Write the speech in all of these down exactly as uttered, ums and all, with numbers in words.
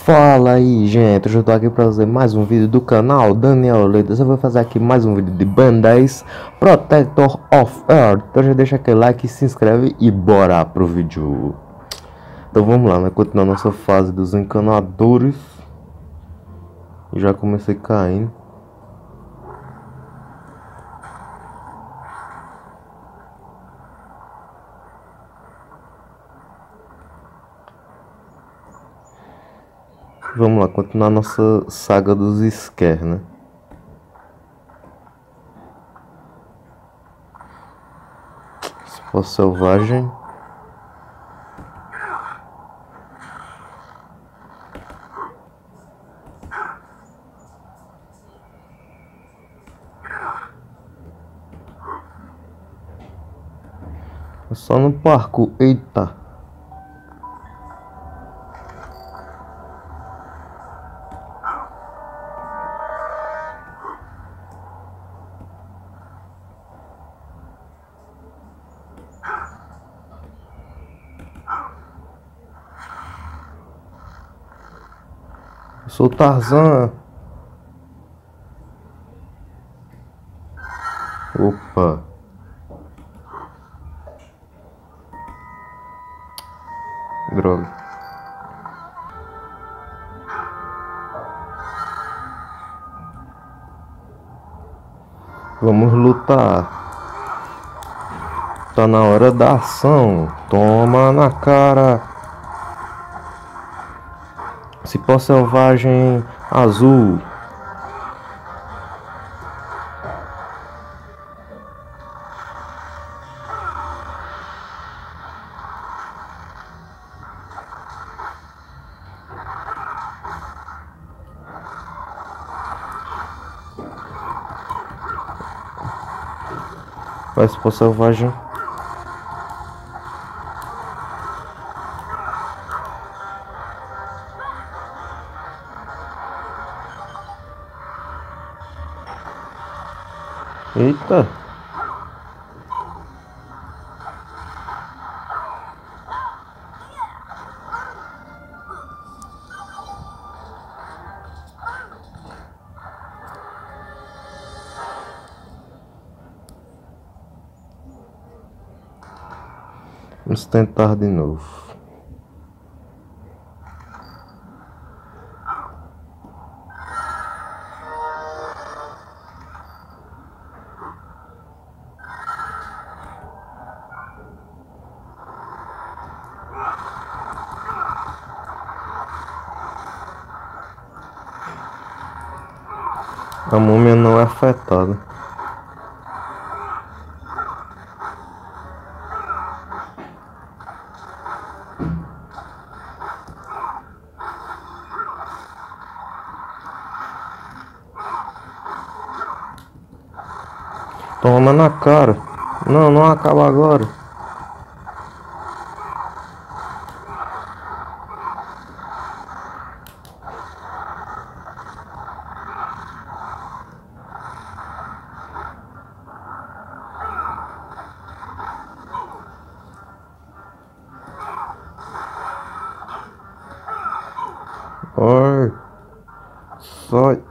Fala aí, gente, hoje eu tô aqui pra fazer mais um vídeo do canal Daniel Leite. Eu vou fazer aqui mais um vídeo de Ben dez Protector of Earth. Então já deixa aquele like, se inscreve e bora pro vídeo. Então vamos lá, né, continuar nossa fase dos encanadores. Já comecei caindo. Vamos lá, continuar nossa saga dos Scare, né? Cipó selvagem. É só no parco, eita. Eu sou o Tarzan. Opa. Droga. Vamos lutar. Tá na hora da ação. Toma na cara. Cipó selvagem azul. Vai, cipó selvagem. Eita. Vamos tentar de novo. A múmia não é afetada. Toma na cara. Não, não acaba agora. Ai. Sai.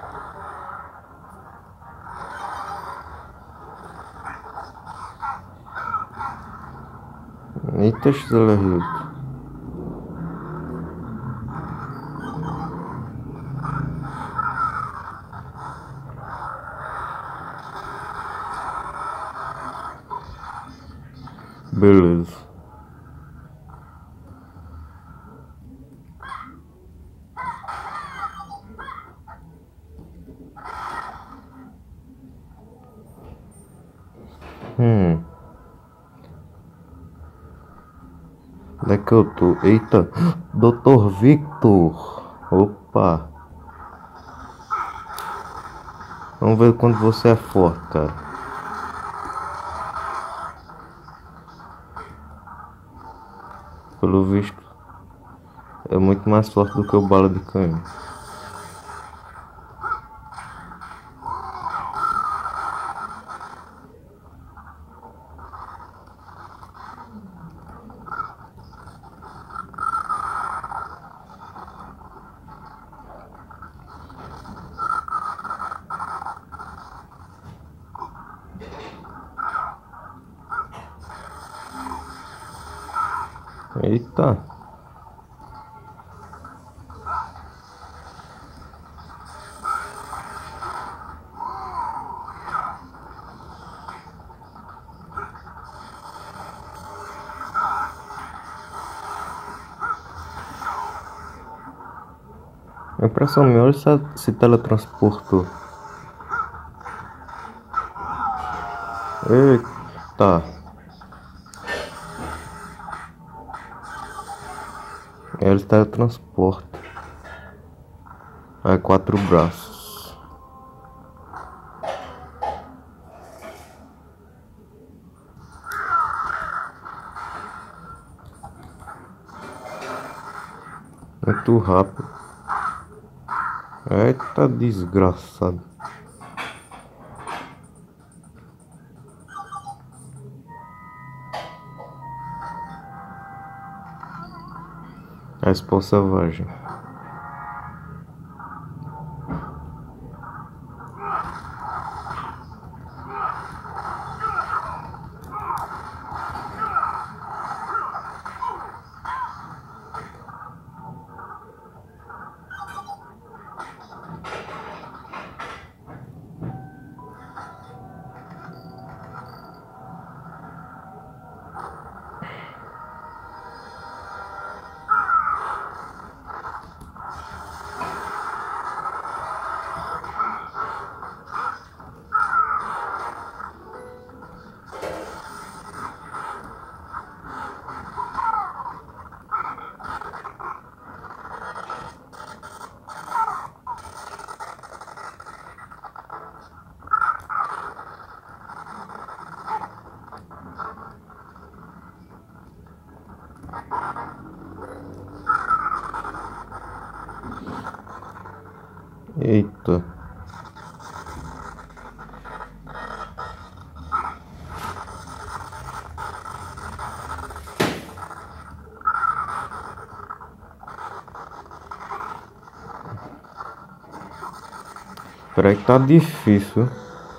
Eita, X-L. Beleza. Hum. Onde é que eu tô? Eita. doutor Victor. Opa. Vamos ver quando você é forte, cara. Pelo visto, é muito mais forte do que o bala de canhão. Eita. A impressão minha, olha se, se teletransportou. Eita. Ele teletransporta. É quatro braços. Muito rápido. Eita desgraçado. A esposa selvagem. Eita. Peraí que tá difícil.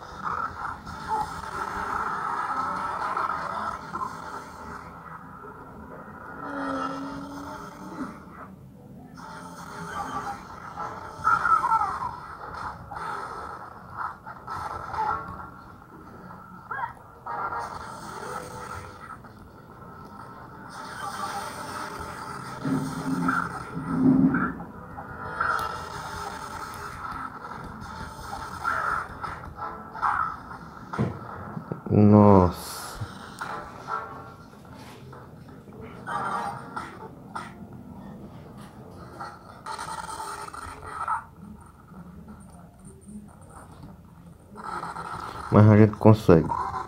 Nossa. Mas a gente consegue.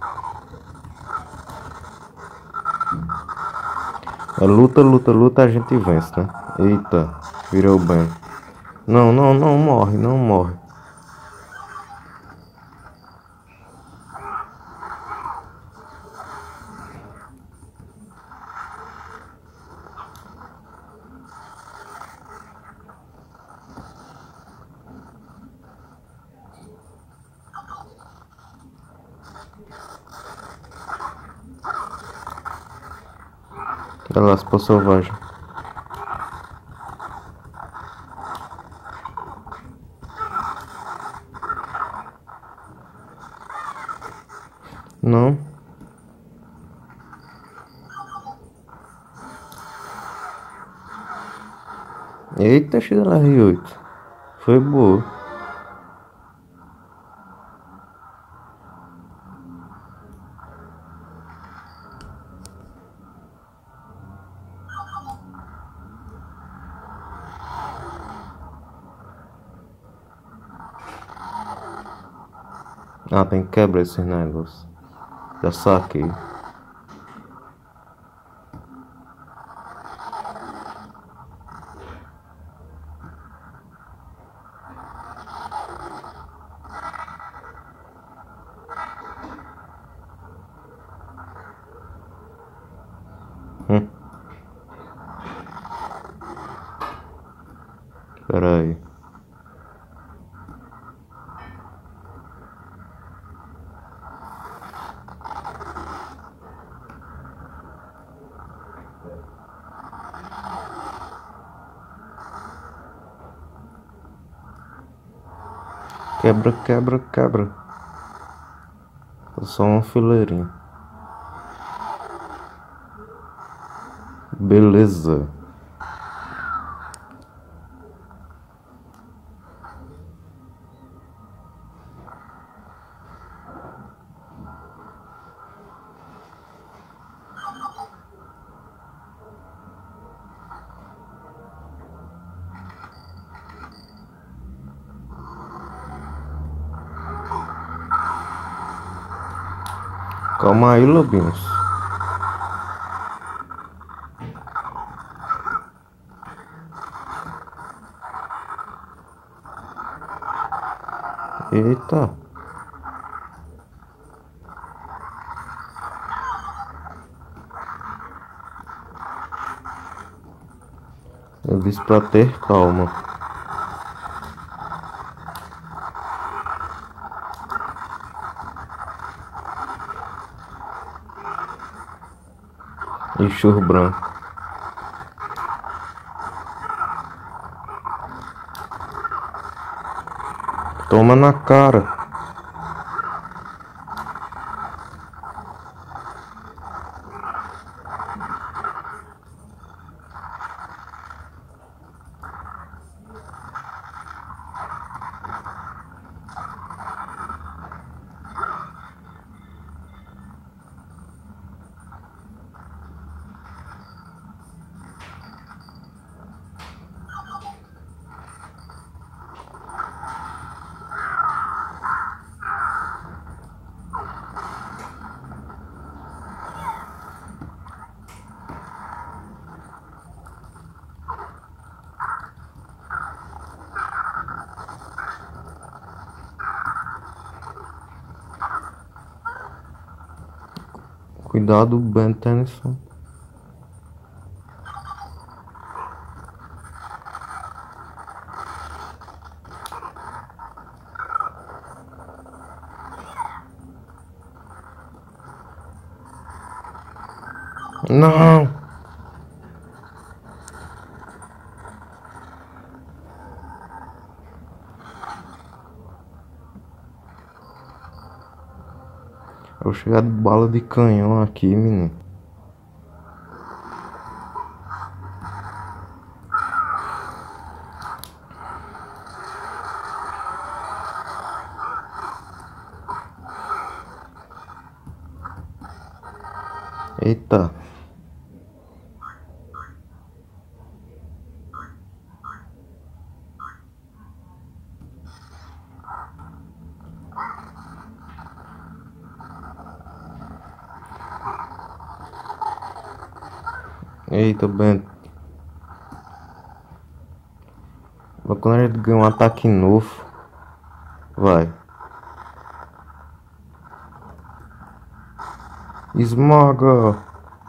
É luta, luta, luta, a gente vence, né? Eita, virou bem. Não, não, não morre, não morre. Olha lá, esposa selvagem. Não. Eita, X L R oito. Foi boa. Ah, tem que quebrar esses negócios. Já saquei. Hum. Pera aí. Quebra, quebra, quebra. Só uma fileirinha. Beleza. Calma aí, lobinhos. Eita. Eu disse pra ter calma. E churro branco. Toma na cara. Cuidado, Ben Tennyson. Não. Eu vou chegar de bala de canhão aqui, menino. Eita. Eita, Ben. Mas quando a gente ganha um ataque novo, vai. Esmaga.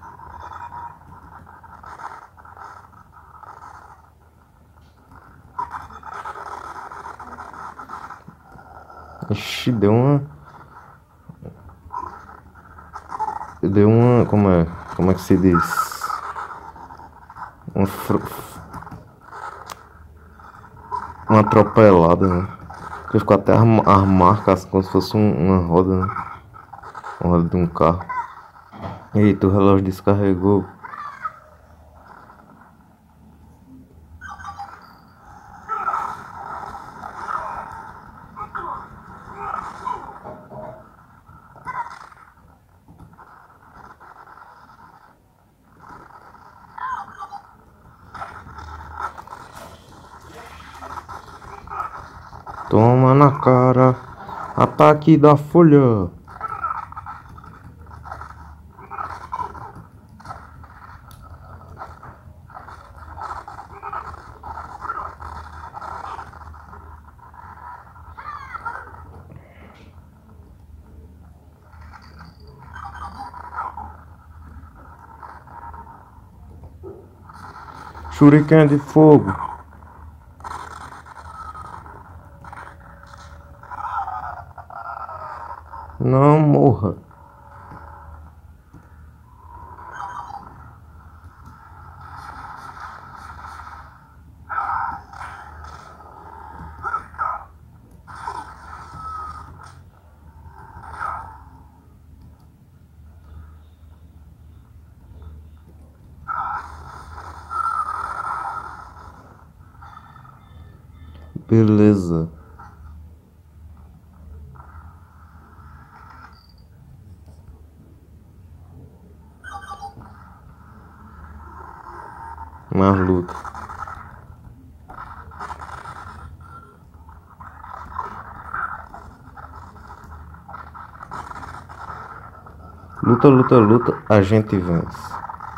Ixi, deu uma. Deu uma. Como é? Como é que se diz? Uma. Fr... Uma atropelada, né? Porque ficou até as marcas como se fosse um, uma roda, né? Uma roda de um carro. Eita, o relógio descarregou. Toma na cara. Ataque da folha. Shuriken de fogo. Não morra. Beleza. Mais luta. Luta, luta, luta, a gente vence.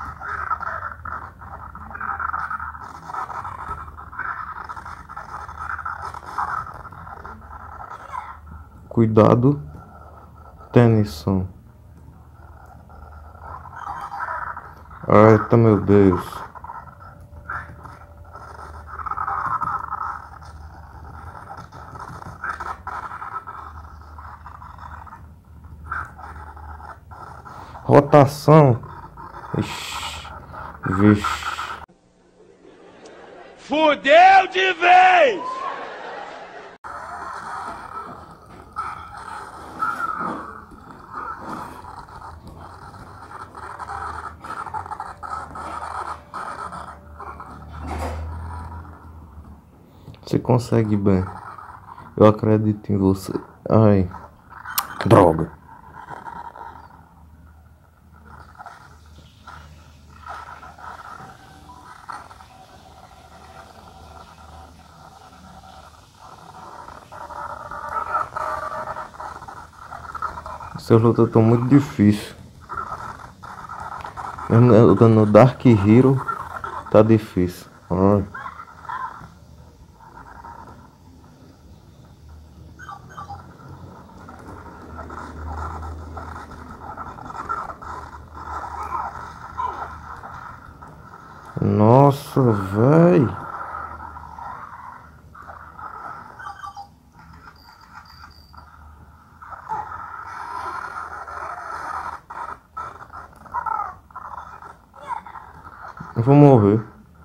Cuidado, Tennyson. Eita, meu Deus. Rotação. Ixi, vixe. Fudeu de vez! Você consegue, bem. Eu acredito em você. Ai, droga. Essas lutas estão muito difíceis. Mesmo no Dark Hero tá difícil. Ai. Nossa, véi. Eu vou morrer.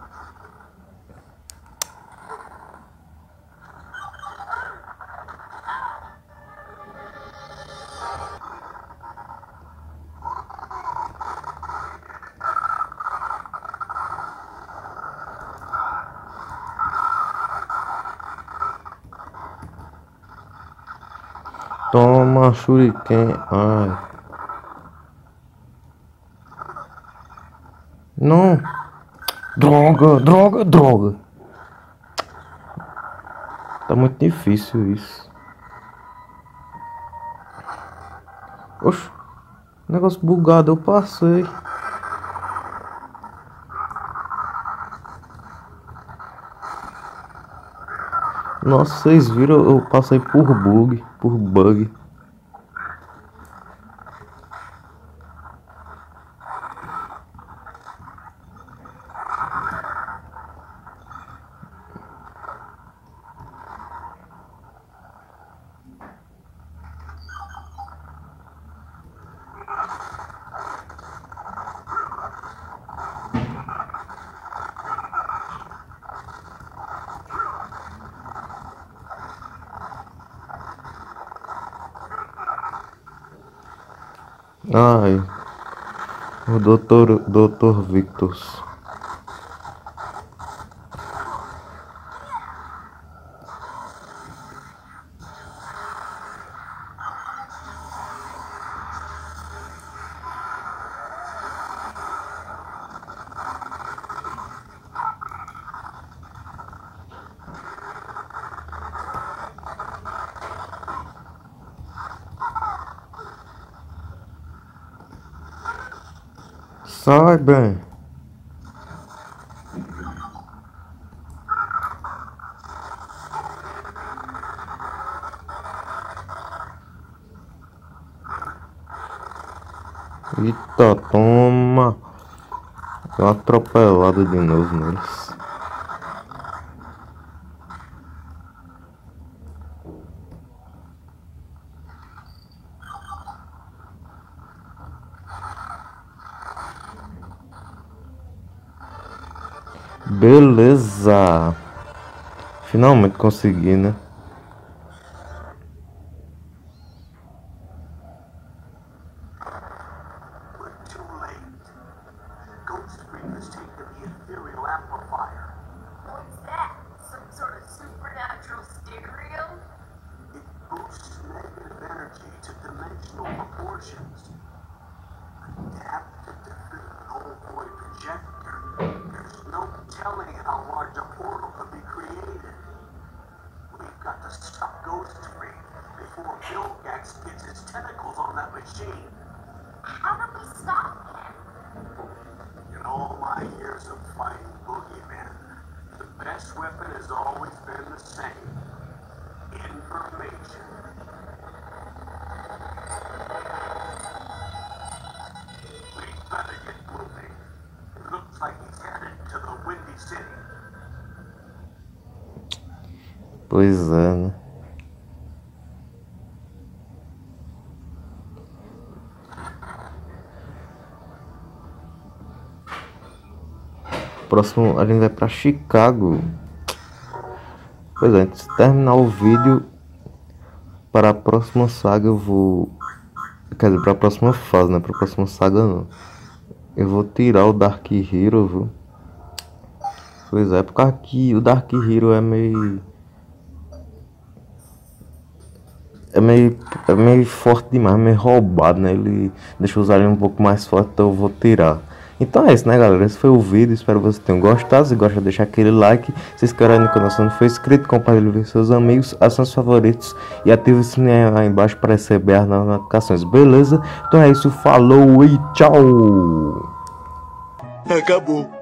Toma, shuriken. Ai. Não. Droga, droga, droga. Tá muito difícil isso. Oxe. Negócio bugado, eu passei. Nossa, vocês viram? Eu passei por bug, por bug. Ai, o doutor, doutor Victor. Sai, bem. Eita, toma. Deu uma atropelada de novo neles. Beleza. Finalmente consegui, né? What's that? Some sort of super supernatural stereo? It boosts negative energy to dimensional proportions. Adapted to fit an old boy projector. There's no telling how large a portal could be created. We've got to stop Ghost Tree before Vilgax gets his tentacles on that machine. How do we stop him? In all my years of fighting boogeymen, the best weapon has always been the same. Information. We better get moving. It looks like he's headed to the Windy City. Pois é, né? Próximo a gente vai pra Chicago. Pois é, antes de terminar o vídeo, para a próxima saga eu vou... Quer dizer, para a próxima fase, né? Para a próxima saga não. Eu vou tirar o Dark Hero, viu? Pois é, porque aqui o Dark Hero é meio... É meio, é meio forte demais, meio roubado, né? Ele deixa usar ele um pouco mais forte, então eu vou tirar. Então é isso, né, galera? Esse foi o vídeo. Espero que vocês tenham gostado. Se gosta, deixa aquele like. Se inscreve no canal se não for inscrito. Compartilhe com seus amigos, acione os favoritos e ative o sininho aí embaixo para receber as novas notificações. Beleza? Então é isso. Falou e tchau! Acabou.